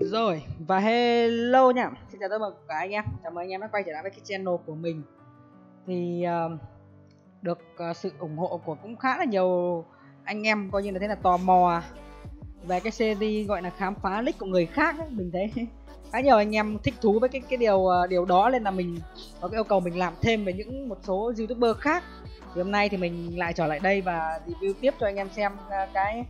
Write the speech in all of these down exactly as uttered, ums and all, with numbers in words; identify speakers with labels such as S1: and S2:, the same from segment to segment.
S1: Rồi, và hello nhá. Xin chào tất cả anh em. Chào mừng anh em đã quay trở lại với cái channel của mình. Thì uh, được uh, sự ủng hộ của cũng khá là nhiều anh em, coi như là thế là tò mò về cái series gọi là khám phá nick của người khác ấy. Mình thấy khá nhiều anh em thích thú với cái cái điều uh, điều đó, nên là mình có cái yêu cầu mình làm thêm về những một số YouTuber khác. Thì hôm nay thì mình lại trở lại đây và review tiếp cho anh em xem uh, cái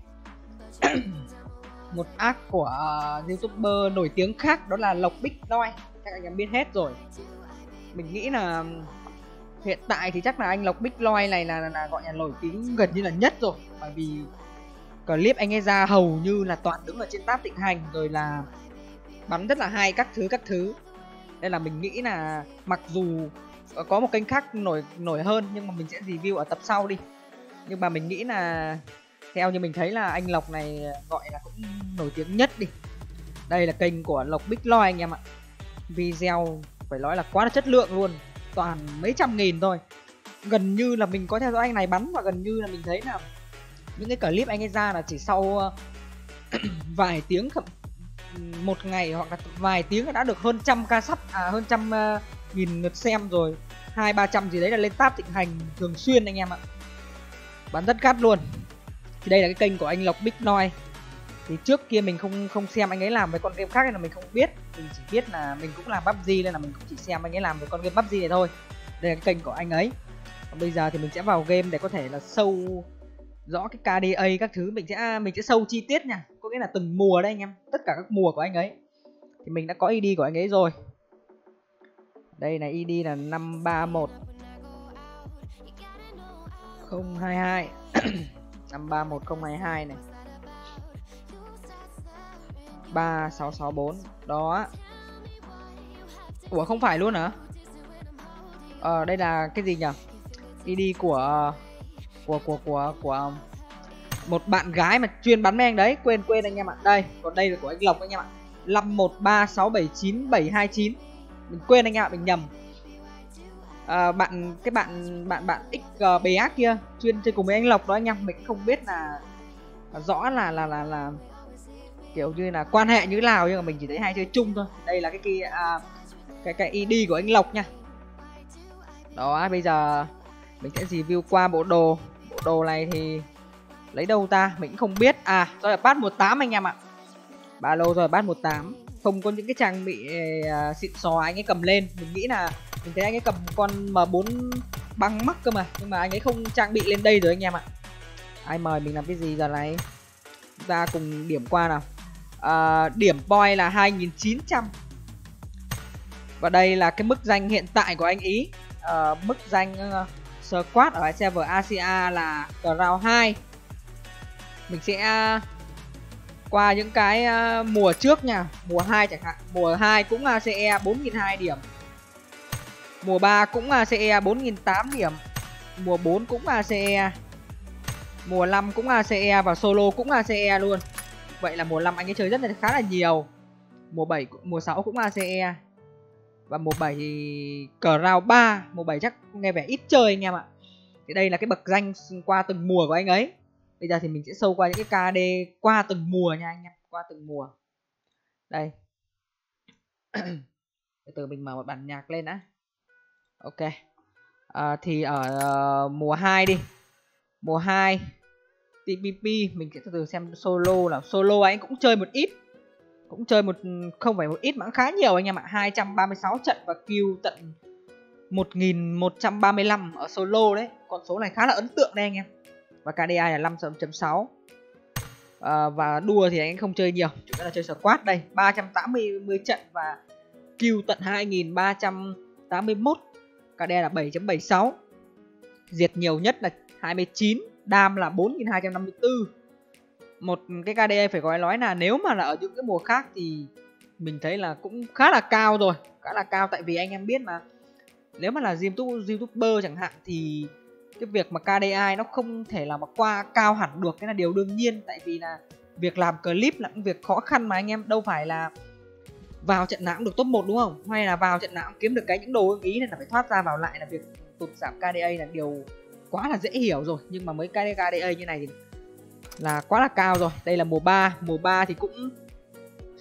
S1: một app của uh, YouTuber nổi tiếng khác, đó là Lộc Big Noi. Các anh em biết hết rồi. Mình nghĩ là hiện tại thì chắc là anh Lộc Big Noi này là, là, là gọi là nổi tiếng gần như là nhất rồi, bởi vì clip anh ấy ra hầu như là toàn đứng ở trên tab thịnh hành, rồi là bắn rất là hay các thứ các thứ. Nên là mình nghĩ là mặc dù có một kênh khác nổi nổi hơn, nhưng mà mình sẽ review ở tập sau đi. Nhưng mà mình nghĩ là theo như mình thấy là anh Lộc này gọi là cũng nổi tiếng nhất đi. Đây là kênh của Lộc Big Noi anh em ạ. Video phải nói là quá là chất lượng luôn, toàn mấy trăm nghìn thôi. Gần như là mình có theo dõi anh này bắn, và gần như là mình thấy là những cái clip anh ấy ra là chỉ sau vài tiếng, một ngày hoặc là vài tiếng đã được hơn trăm ca sub, à hơn trăm uh, nghìn lượt xem rồi, hai ba trăm gì đấy là lên tab thịnh hành thường xuyên anh em ạ. Bắn rất gắt luôn. Thì đây là cái kênh của anh Lộc Big Noi. Thì trước kia mình không không xem anh ấy làm với con game khác nên là mình không biết. Mình chỉ biết là mình cũng làm pê u bê giê nên là mình cũng chỉ xem anh ấy làm với con game pê u bê giê này thôi. Đây là cái kênh của anh ấy. Còn bây giờ thì mình sẽ vào game để có thể là sâu rõ cái ca đê a các thứ. Mình sẽ mình sẽ sâu chi tiết nha. Có nghĩa là từng mùa đây anh em, tất cả các mùa của anh ấy. Thì mình đã có i đê của anh ấy rồi. Đây là i đê là năm ba một không hai hai năm ba một không hai hai này, ba sáu sáu bốn đó. Ủa không phải luôn hả? Ờ đây là cái gì nhỉ? i đê của của của của của một bạn gái mà chuyên bắn với anh đấy, quên quên anh em ạ. Đây, còn đây là của anh Lộc anh em ạ. năm một ba sáu bảy chín bảy hai chín. Mình quên anh em ạ, mình nhầm. À, bạn cái bạn bạn bạn x bê ác kia chuyên chơi cùng với anh Lộc đó anh em. Mình cũng không biết là, là rõ là là là là kiểu như là quan hệ như thế nào, nhưng mà mình chỉ thấy hai chơi chung thôi. Đây là cái kia à, cái cái i đê của anh Lộc nha. Đó, bây giờ mình sẽ review qua bộ đồ. Bộ đồ này thì lấy đâu ta, mình cũng không biết. À, rồi là pass một tám anh em ạ. Ba lô rồi pass một tám. Không có những cái trang bị uh, xịn sò anh ấy cầm lên. Mình nghĩ là mình thấy anh ấy cầm con M bốn băng mắc cơ mà, nhưng mà anh ấy không trang bị lên đây rồi anh em ạ. Ai mời mình làm cái gì giờ này? Chúng ta cùng điểm qua nào. À, điểm point là hai nghìn chín trăm. Và đây là cái mức danh hiện tại của anh Ý. À, mức danh uh, squad ở server a xê a là round hai. Mình sẽ uh, qua những cái uh, mùa trước nha. Mùa hai chẳng hạn. Mùa hai cũng a xê e bốn nghìn hai trăm điểm. Mùa ba cũng a xê e bốn nghìn tám trăm điểm. Mùa bốn cũng a xê e. Mùa năm cũng a xê e và solo cũng a xê e luôn. Vậy là mùa năm anh ấy chơi rất là khá là nhiều. Mùa bảy, mùa sáu cũng a xê e. Và mùa bảy thì cờ round ba. Mùa bảy chắc nghe vẻ ít chơi anh em ạ. Thì đây là cái bậc danh qua từng mùa của anh ấy. Bây giờ thì mình sẽ sâu qua những cái ca đê qua từng mùa nha anh em. Qua từng mùa. Đây. Từ từ mình mở một bản nhạc lên đã. Ok. À, thì ở uh, mùa hai đi. Mùa hai tê pê pê mình sẽ từ từ xem solo nào. Solo anh cũng chơi một ít. Cũng chơi một không phải một ít mà cũng khá nhiều anh em ạ. hai trăm ba mươi sáu trận và kill tận một nghìn một trăm ba mươi lăm ở solo đấy. Con số này khá là ấn tượng đây anh em. Và ca đê i là năm chấm sáu. À, và đua thì anh không chơi nhiều, chủ yếu là chơi squad đây. ba trăm tám mươi trận và kill tận hai nghìn ba trăm tám mươi mốt. ca đê i là bảy chấm bảy sáu. Diệt nhiều nhất là hai mươi chín. Đam là bốn nghìn hai trăm năm mươi tư. Một cái ca đê i phải gọi nói là nếu mà là ở những cái mùa khác thì mình thấy là cũng khá là cao rồi. Khá là cao, tại vì anh em biết mà, nếu mà là YouTuber chẳng hạn thì cái việc mà ca đê i nó không thể là mà qua cao hẳn được, cái là điều đương nhiên. Tại vì là việc làm clip là cũng việc khó khăn mà anh em, đâu phải là vào trận nào cũng được top một đúng không? Hay là vào trận nào cũng kiếm được cái những đồ ưng ý, nên là phải thoát ra vào lại, là việc tụt giảm ca đê i là điều quá là dễ hiểu rồi. Nhưng mà mấy cái ca đê i như này thì là quá là cao rồi. Đây là mùa ba. Mùa ba thì cũng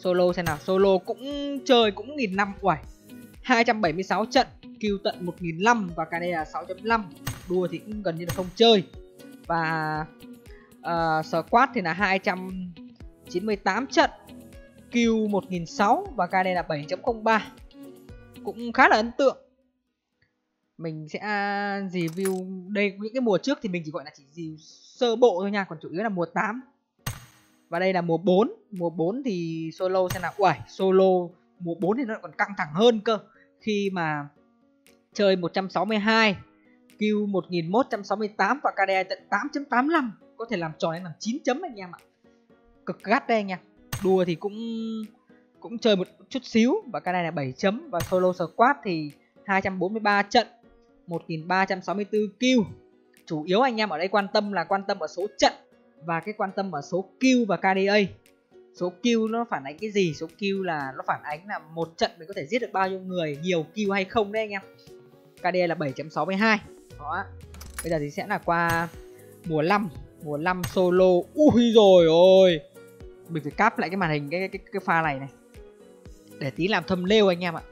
S1: Solo xem nào, solo cũng chơi cũng nghìn năm. Uầy, hai trăm bảy mươi sáu trận, Q tận một nghìn năm trăm và ca đê là sáu chấm năm. Đua thì cũng gần như là không chơi. Và uh, squad thì là hai trăm chín mươi tám trận, Q một nghìn sáu trăm và ca đê là bảy chấm không ba. Cũng khá là ấn tượng. Mình sẽ review đây, những cái mùa trước thì mình chỉ gọi là chỉ review sơ bộ thôi nha, còn chủ yếu là mùa tám. Và đây là mùa bốn. Mùa bốn thì solo xem nào. Uầy, solo mùa bốn thì nó còn căng thẳng hơn cơ. Khi mà chơi một trăm sáu mươi hai, Q một nghìn một trăm sáu mươi tám và ca đê tận tám chấm tám mươi lăm. Có thể làm tròn đến làm chín chấm anh em ạ. Cực gắt đây anh em. Đua thì cũng cũng chơi một chút xíu và ca đê là bảy chấm. Và solo squad thì hai trăm bốn mươi ba trận, một nghìn ba trăm sáu mươi tư Q. Chủ yếu anh em ở đây quan tâm là quan tâm ở số trận và cái quan tâm ở số Q và ca đê a. Số Q nó phản ánh cái gì? Số Q là nó phản ánh là một trận mình có thể giết được bao nhiêu người, nhiều Q hay không đấy anh em. ca đê a là bảy chấm sáu mươi hai. Đó. Bây giờ thì sẽ là qua mùa năm. Mùa năm solo. Ui rồi ôi. Mình phải cáp lại cái màn hình cái cái cái pha này này để tí làm thumbnail anh em ạ.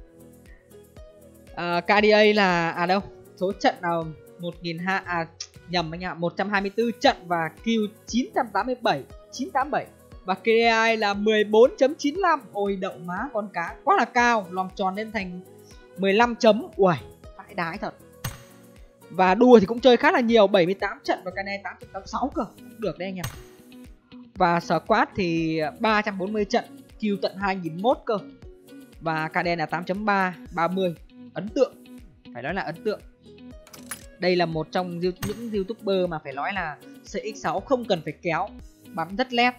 S1: À, ca đê a là à đâu? Số trận nào một nghìn hai à nhầm anh em ạ, một trăm hai mươi tư trận và Q chín trăm tám mươi bảy, chín trăm tám mươi bảy và ca đê a là mười bốn chấm chín mươi lăm. Ôi đậu má con cá, quá là cao, làm tròn lên thành mười lăm chấm. Uầy, vãi đái thật. Và đua thì cũng chơi khá là nhiều, bảy mươi tám trận và ca đê a tám chấm tám mươi sáu cơ. Được đấy anh em. Và squad thì ba trăm bốn mươi trận, Q tận hai nghìn một cơ. Và ca đê a là tám chấm ba, ba mươi. Ấn tượng, phải nói là ấn tượng. Đây là một trong những YouTuber mà phải nói là xê ích sáu không cần phải kéo, bắn rất lét.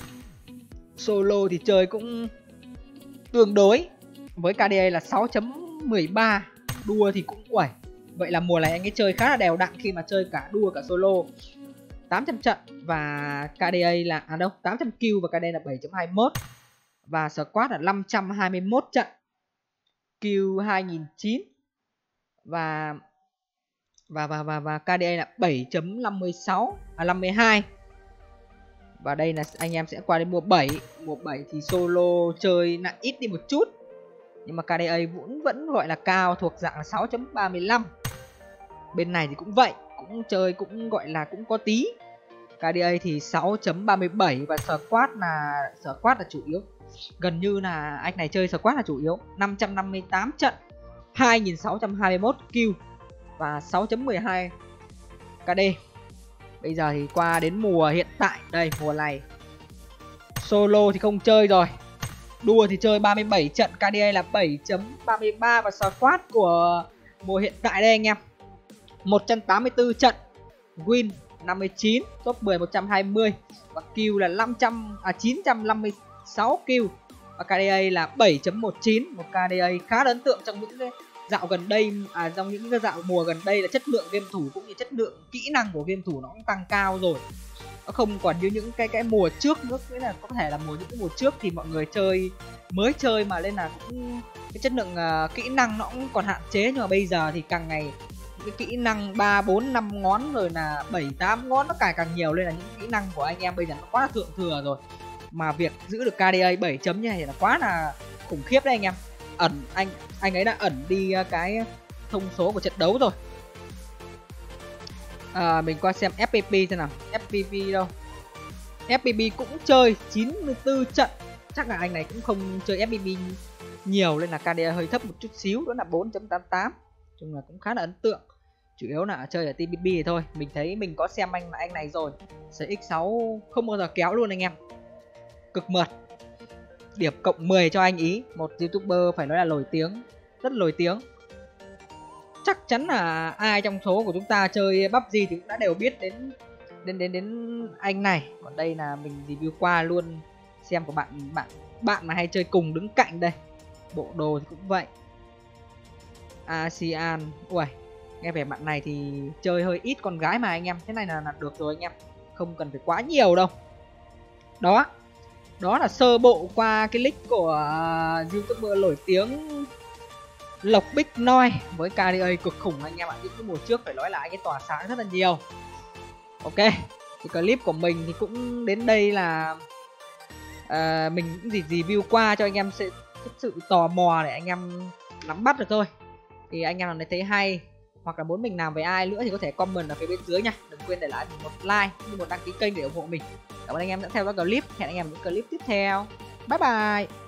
S1: Solo thì chơi cũng tương đối. Với ca đê a là sáu chấm mười ba. Đua thì cũng uẩy. Vậy là mùa này anh ấy chơi khá là đều đặn khi mà chơi cả đua cả solo. tám trăm trận và ca đê a là à đâu, tám trăm Q và ca đê a là bảy chấm hai mươi mốt. Và squad là năm trăm hai mươi mốt trận, Q hai nghìn chín và và và và và ca đê a là bảy chấm năm mươi sáu à năm mươi hai. Và đây là anh em sẽ qua đến mùa bảy. Mùa bảy thì solo chơi lại ít đi một chút. Nhưng mà ca đê a vẫn vẫn gọi là cao, thuộc dạng là sáu chấm ba mươi lăm. Bên này thì cũng vậy, cũng chơi cũng gọi là cũng có tí. ca đê a thì sáu chấm ba mươi bảy và squad là squad là chủ yếu. Gần như là anh này chơi squad là chủ yếu. năm trăm năm mươi tám trận, hai nghìn sáu trăm hai mươi mốt Q và sáu chấm mười hai ca đê. Bây giờ thì qua đến mùa hiện tại. Đây mùa này solo thì không chơi rồi. Đua thì chơi ba mươi bảy trận, ca đê a là bảy chấm ba mươi ba và squad của mùa hiện tại đây anh em. một trăm tám mươi tư trận, win năm mươi chín, top mười một trăm hai mươi và Q là năm trăm à chín trăm năm mươi sáu Q và ca đê a là bảy chấm một chín, một ca đê a khá là ấn tượng trong những cái dạo gần đây, à trong những cái dạo mùa gần đây là chất lượng game thủ cũng như chất lượng kỹ năng của game thủ nó cũng tăng cao rồi. Nó không còn như những cái cái mùa trước nữa, nghĩa là có thể là mùa những cái mùa trước thì mọi người chơi mới chơi mà nên là cũng cái chất lượng uh, kỹ năng nó cũng còn hạn chế, nhưng mà bây giờ thì càng ngày cái kỹ năng ba bốn năm ngón rồi là bảy tám ngón nó càng càng nhiều, lên là những kỹ năng của anh em bây giờ nó quá là thượng thừa rồi. Mà việc giữ được ca đê a bảy chấm như này là quá là khủng khiếp đấy anh em. Ẩn anh anh ấy đã ẩn đi cái thông số của trận đấu rồi. À, mình qua xem ép pê pê xem nào. ép pê pê đâu? ép pê pê cũng chơi chín mươi tư trận. Chắc là anh này cũng không chơi ép pê pê nhiều nên là ca đê a hơi thấp một chút xíu, đó là bốn chấm tám mươi tám. Chung là cũng khá là ấn tượng. Chủ yếu là chơi ở tê pê pê thôi. Mình thấy mình có xem anh anh này rồi. xê ích sáu không bao giờ kéo luôn anh em. Cực mượt. Điểm cộng mười cho anh ý. Một YouTuber phải nói là nổi tiếng, rất nổi tiếng. Chắc chắn là ai trong số của chúng ta chơi pê u bê giê thì cũng đã đều biết đến đến đến đến anh này. Còn đây là mình review qua luôn xem của bạn bạn bạn mà hay chơi cùng đứng cạnh đây. Bộ đồ thì cũng vậy. a sê an. Ui, nghe vẻ bạn này thì chơi hơi ít con gái mà anh em. Thế này là, là được rồi anh em. Không cần phải quá nhiều đâu. Đó. Đó là sơ bộ qua cái list của uh, YouTuber nổi tiếng Lộc Big Noi với ca đê a cực khủng anh em ạ. Những cái mùa trước phải nói là anh ấy tỏa sáng rất là nhiều. Ok, thì clip của mình thì cũng đến đây là uh, mình cũng gì review qua cho anh em sẽ thực sự tò mò để anh em nắm bắt được thôi. Thì anh em nào thấy hay hoặc là muốn mình làm với ai nữa thì có thể comment ở phía bên dưới nha. Đừng quên để lại một like cũng như một đăng ký kênh để ủng hộ mình. Cảm ơn anh em đã theo dõi clip. Hẹn anh em những clip tiếp theo. Bye bye.